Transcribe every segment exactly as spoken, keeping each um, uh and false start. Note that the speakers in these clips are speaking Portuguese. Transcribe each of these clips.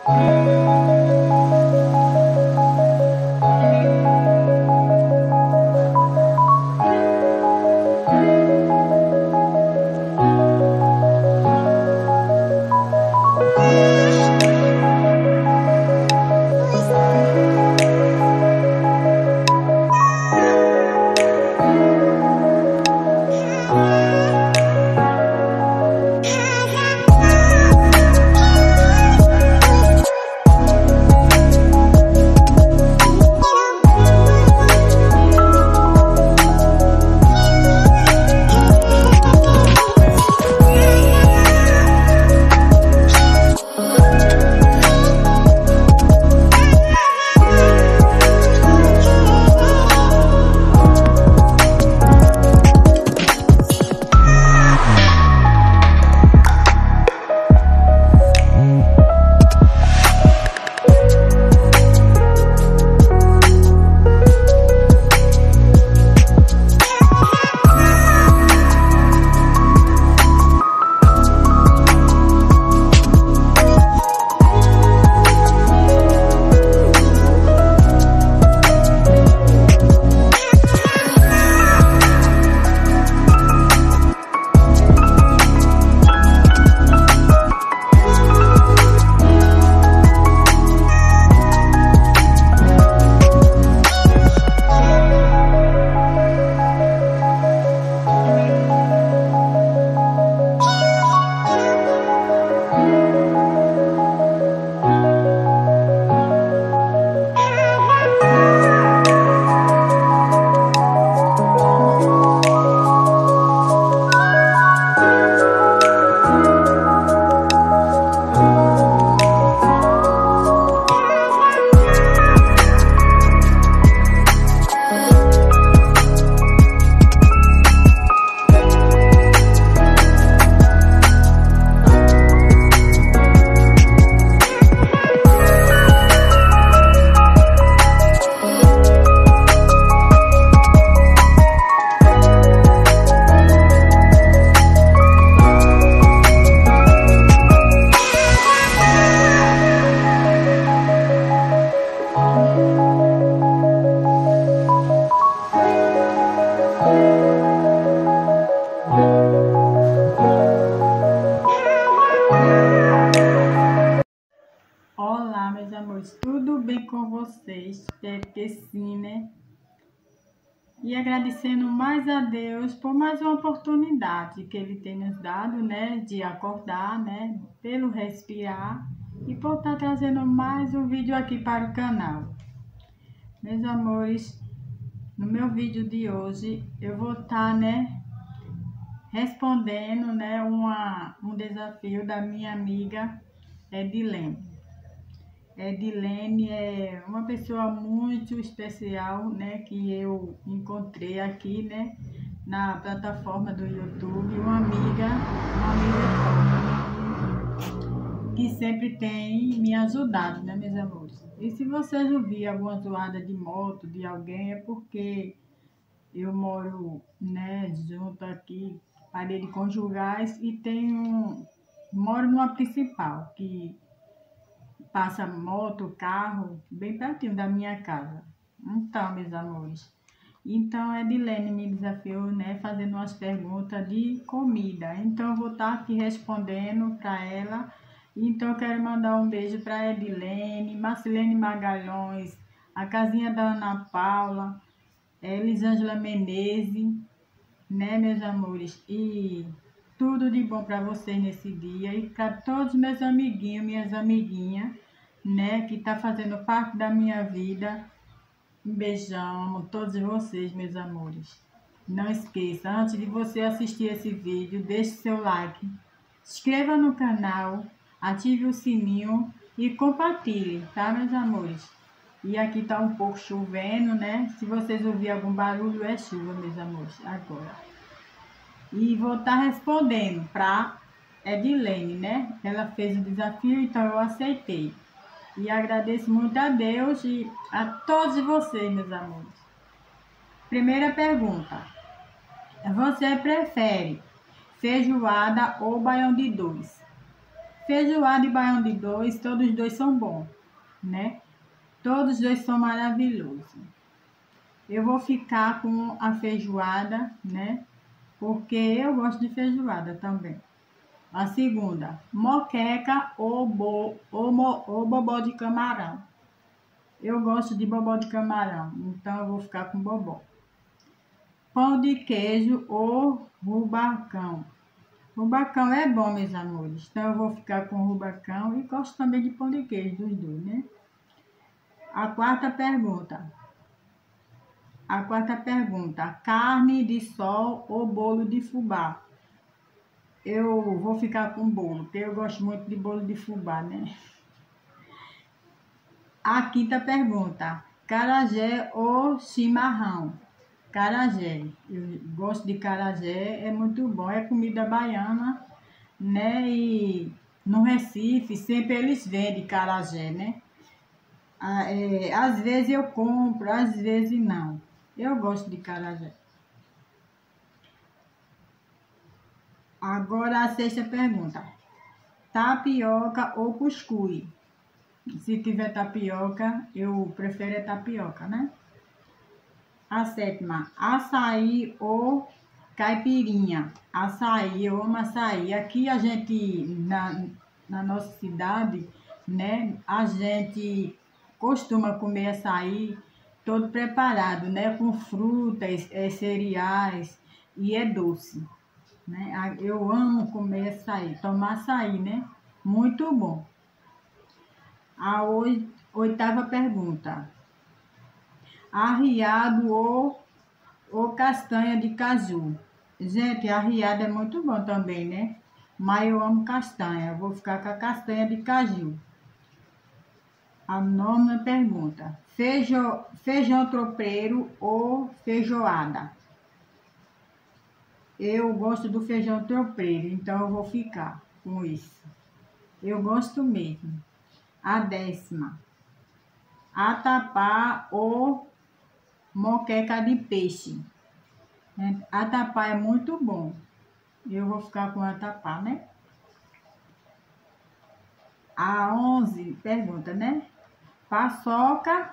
Olá, meus amores, tudo bem com vocês? Espero que sim, né? E agradecendo mais a Deus por mais uma oportunidade que Ele tem nos dado, né? De acordar, né? Pelo respirar e por estar trazendo mais um vídeo aqui para o canal. Meus amores, no meu vídeo de hoje eu vou estar, né? Respondendo, né? Uma, um desafio da minha amiga Edilene. Edilene é uma pessoa muito especial, né, que eu encontrei aqui, né, na plataforma do YouTube, uma amiga, uma amiga que sempre tem me ajudado, né, meus amores. E se vocês ouvirem alguma zoada de moto de alguém, é porque eu moro, né, junto aqui, parede conjugais, e tenho, moro numa principal, que passa moto, carro, bem pertinho da minha casa. Então, meus amores, então a Edilene me desafiou, né, fazendo umas perguntas de comida. Então, eu vou estar aqui respondendo para ela. Então, eu quero mandar um beijo para Edilene, Marcelene Magalhães, a casinha da Ana Paula, Elisângela Menezes, né, meus amores? E tudo de bom para vocês nesse dia e para todos meus amiguinhos, minhas amiguinhas, né, que tá fazendo parte da minha vida. Um beijão, amo todos vocês, meus amores. Não esqueça, antes de você assistir esse vídeo, deixe seu like, se inscreva no canal, ative o sininho e compartilhe, tá, meus amores? E aqui tá um pouco chovendo, né? Se vocês ouvirem algum barulho, é chuva, meus amores, agora. E vou estar respondendo para Edilene, né? Ela fez o desafio, então eu aceitei. E agradeço muito a Deus e a todos vocês, meus amores. Primeira pergunta. Você prefere feijoada ou baião de dois? Feijoada e baião de dois, todos os dois são bons, né? Todos os dois são maravilhosos. Eu vou ficar com a feijoada, né? Porque eu gosto de feijoada também. A segunda, moqueca ou, bo, ou, mo, ou bobó de camarão. Eu gosto de bobó de camarão, então eu vou ficar com bobó. Pão de queijo ou rubacão. Rubacão é bom, meus amores. Então eu vou ficar com rubacão e gosto também de pão de queijo dos dois, né? A quarta pergunta. A quarta pergunta. Carne de sol ou bolo de fubá? Eu vou ficar com bolo, porque eu gosto muito de bolo de fubá, né? A quinta pergunta. Carajé ou chimarrão? Carajé. Eu gosto de carajé, é muito bom. É comida baiana, né? E no Recife sempre eles vendem carajé, né? Ah, é, às vezes eu compro, às vezes não. Eu gosto de carajé. Agora a sexta pergunta. Tapioca ou cuscuz? Se tiver tapioca, eu prefiro é tapioca, né? A sétima. Açaí ou caipirinha? Açaí, eu amo açaí. Aqui a gente, na, na nossa cidade, né? A gente costuma comer açaí todo preparado, né? Com frutas, é, cereais e é doce. Né? Eu amo comer açaí, tomar açaí, né? Muito bom. A oitava pergunta. Arreado ou, ou castanha de caju? Gente, arreado é muito bom também, né? Mas eu amo castanha. Eu vou ficar com a castanha de caju. A nona pergunta. Feijão, feijão tropeiro ou feijoada? Eu gosto do feijão tropeiro, então eu vou ficar com isso. Eu gosto mesmo. A décima. Atapá ou moqueca de peixe? Atapá é muito bom. Eu vou ficar com atapá, né? A onze pergunta, né? Paçoca,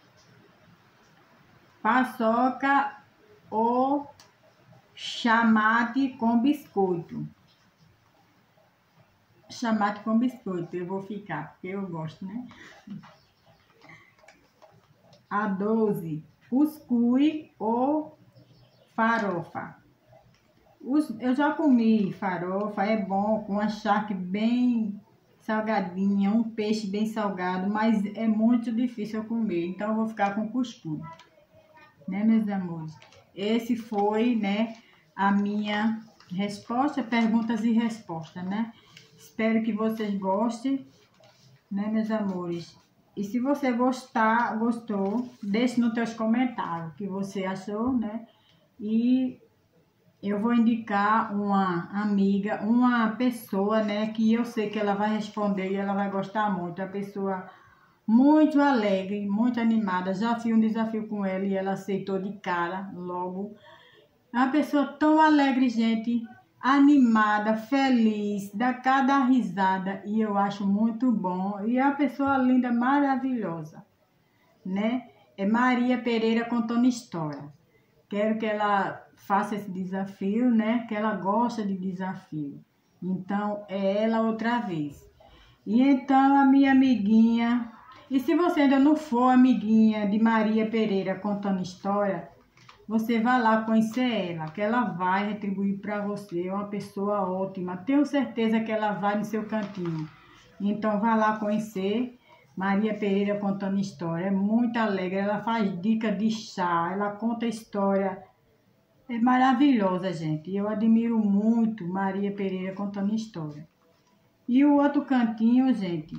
paçoca ou chamate com biscoito? Chamate com biscoito, eu vou ficar, porque eu gosto, né? A doze, cuscuz ou farofa? Eu já comi farofa, é bom, com a charque bem salgadinha, um peixe bem salgado, mas é muito difícil eu comer, então eu vou ficar com cuscuz, né, meus amores? Esse foi, né, a minha resposta, perguntas e respostas, né? Espero que vocês gostem, né, meus amores? E se você gostar, gostou, deixe nos teus comentários o que você achou, né? E eu vou indicar uma amiga, uma pessoa, né, que eu sei que ela vai responder e ela vai gostar muito. A pessoa muito alegre, muito animada. Já fiz um desafio com ela e ela aceitou de cara logo. É uma pessoa tão alegre, gente, animada, feliz, dá cada risada e eu acho muito bom. E é uma pessoa linda, maravilhosa, né? É Maria Pereira contando história. Quero que ela faça esse desafio, né? Que ela gosta de desafio. Então, é ela outra vez. E então, a minha amiguinha... E se você ainda não for amiguinha de Maria Pereira contando história, você vai lá conhecer ela, que ela vai retribuir para você. É uma pessoa ótima. Tenho certeza que ela vai no seu cantinho. Então, vai lá conhecer Maria Pereira contando história. É muito alegre. Ela faz dica de chá. Ela conta história. É maravilhosa, gente. Eu admiro muito Maria Pereira contando história. E o outro cantinho, gente,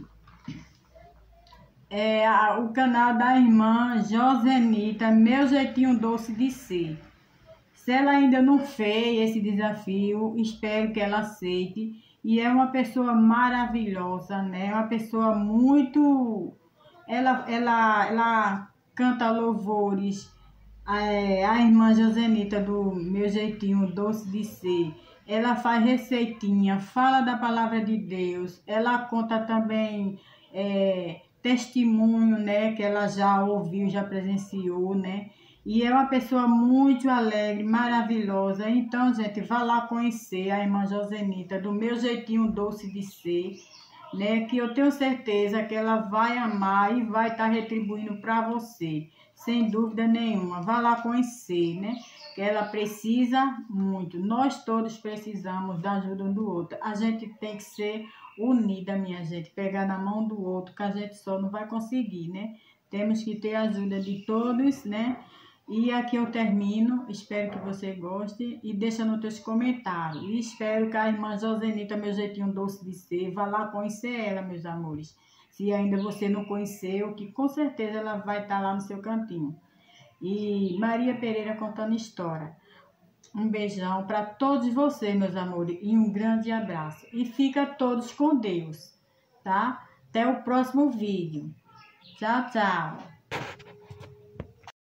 é a, o canal da irmã Josenita, Meu Jeitinho Doce de Ser. Se ela ainda não fez esse desafio, espero que ela aceite. E é uma pessoa maravilhosa, né? É uma pessoa muito... Ela, ela, ela canta louvores. É, a irmã Josenita do Meu Jeitinho Doce de Ser. ela faz receitinha, fala da palavra de Deus, ela conta também é, testemunho, né, que ela já ouviu, já presenciou, né, e é uma pessoa muito alegre, maravilhosa. Então, gente, vá lá conhecer a irmã Josenita, do meu jeitinho doce de ser, né, que eu tenho certeza que ela vai amar e vai estar retribuindo para você, sem dúvida nenhuma. Vá lá conhecer, né, que ela precisa muito. Nós todos precisamos da ajuda um do outro. A gente tem que ser unida, minha gente, pegar na mão do outro, que a gente só não vai conseguir, né? Temos que ter a ajuda de todos, né? E aqui eu termino, espero que você goste e deixa nos teus comentários. E espero que a irmã Josenita, meu jeitinho doce de ser, vá lá conhecer ela, meus amores. Se ainda você não conheceu, que com certeza ela vai estar lá no seu cantinho. E Maria Pereira contando história. Um beijão para todos vocês, meus amores, e um grande abraço. E fica todos com Deus, tá? Até o próximo vídeo. Tchau, tchau.